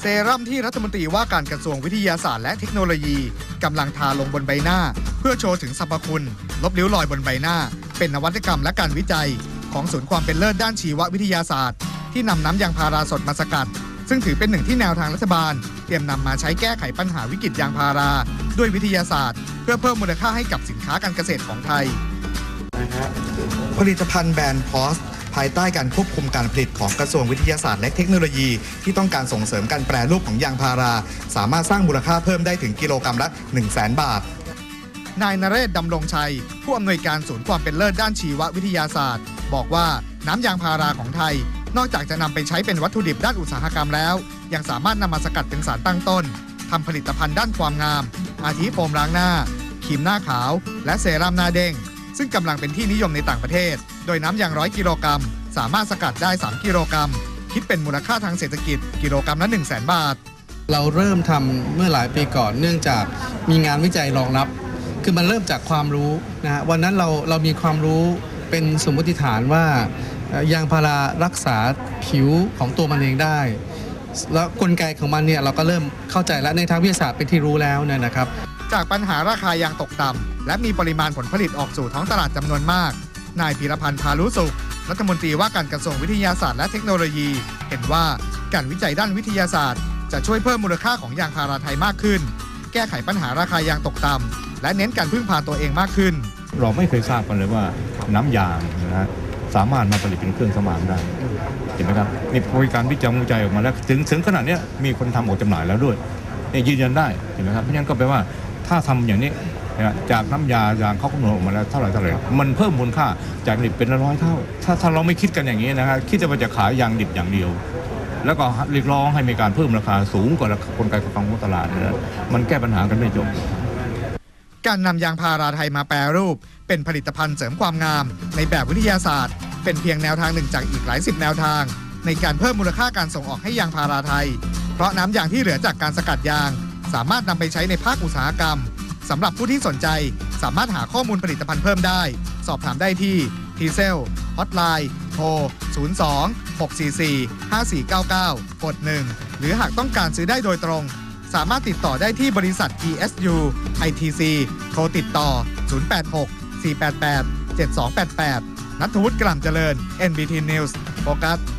รั่มที่รัฐมนตรีว่าการกระทรวงวิทยาศาสตร์และเทคโนโลยีกำลังทาลงบนใบหน้าเพื่อโชว์ถึงสรรพคุณลบริ้วรอยบนใบหน้าเป็นนวัตกรรมและการวิจัยของศูนย์ความเป็นเลิศด้านชีววิทยาศาสตร์ที่นำน้ำยางพาราสดมาสกัดซึ่งถือเป็นหนึ่งที่แนวทางรัฐบาลเตรียมนำมาใช้แก้ไขปัญหาวิกฤตยางพาราด้วยวิทยาศาสตร์เพื่อเพิ่มมูลค่าให้กับสินค้าการเกษตรของไทยผลิตภัณฑ์แบรนด์พอสภายใต้การควบคุมการผลิตของกระทรวงวิทยาศาสตร์และเทคโนโลยีที่ต้องการส่งเสริมการแปรรูปของยางพาราสามารถสร้างมูลค่าเพิ่มได้ถึงกิโลกรัมละ 100,000 บาทนายนเรศ ดำรงชัยผู้อำนวยการศูนย์ความเป็นเลิศด้านชีววิทยาศาสตร์บอกว่าน้ำยางพาราของไทยนอกจากจะนำไปใช้เป็นวัตถุดิบด้านอุตสาหกรรมแล้วยังสามารถนำมาสกัดเป็นสารตั้งต้นทำผลิตภัณฑ์ด้านความงามอาทิโฟมล้างหน้าครีมหน้าขาวและเซรั่มหน้าเด้งซึ่งกำลังเป็นที่นิยมในต่างประเทศโดยน้ำยาง100 กิโลกรัมสามารถสกัดได้3 กิโลกรัมคิดเป็นมูลค่าทางเศรษฐกิจกิโลกรัมละ 100,000 บาทเราเริ่มทำเมื่อหลายปีก่อนเนื่องจากมีงานวิจัยรองรับคือมันเริ่มจากความรู้นะฮะวันนั้นเรามีความรู้เป็นสมมติฐานว่ายางพารารักษาผิวของตัวมันเองได้แล้วกลไกของมันเนี่ยเราก็เริ่มเข้าใจแล้วในทางวิทยาศาสตร์เป็นที่รู้แล้วนะครับจากปัญหาราคายางตกต่ำและมีปริมาณผลผลิตออกสู่ท้องตลาดจำนวนมากนายพีรพันธ์ พาลุสุขรัฐมนตรีว่าการกระทรวงวิทยาศาสตร์และเทคโนโลยีเห็นว่าการวิจัยด้านวิทยาศาสตร์จะช่วยเพิ่มมูลค่าของยางพาราไทยมากขึ้นแก้ไขปัญหาราคายางตกต่ำและเน้นการพึ่งพาตัวเองมากขึ้นเราไม่เคยทราบกันเลยว่าน้ำยางนะสามารถมาผลิตเป็นเครื่องสำอางได้เห็นไหมครับนี่บริการวิจัยออกมาแล้วถึงขนาดนี้มีคนทำออกจำหน่ายแล้วด้วยยืนยันได้เห็นไหมครับเพราะฉะนั้นก็แปลว่าถ้าทำอย่างนี้จากน้ำยางเขากำหนดออกมาแล้วเท่าไหร่มันเพิ่มมูลค่าจากดิบเป็น100 เท่าถ้าเราไม่คิดกันอย่างนี้นะครับคิดจะมาจะขายยางดิบอย่างเดียวแล้วก็เรียกร้องให้มีการเพิ่มราคาสูงกว่ากลไกของตลาดนะมันแก้ปัญหากันไม่จบการนำยางพาราไทยมาแปรรูปเป็นผลิตภัณฑ์เสริมความงามในแบบวิทยาศาสตร์เป็นเพียงแนวทางหนึ่งจากอีกหลาย10 แนวทางในการเพิ่มมูลค่าการส่งออกให้ยางพาราไทยเพราะน้ำยางที่เหลือจากการสกัดยางสามารถนำไปใช้ในภาคอุตสาหกรรมสำหรับผู้ที่สนใจสามารถหาข้อมูลผลิตภัณฑ์เพิ่มได้สอบถามได้ที่ทีเซลฮอตไลน์โทร 02-644-5499 กด 1 หรือหากต้องการซื้อได้โดยตรงสามารถติดต่อได้ที่บริษัท ESU ITC โทรติดต่อ 086-488-7288 ณัฐวุฒิ กลั่นเจริญ NBT News โฟกัส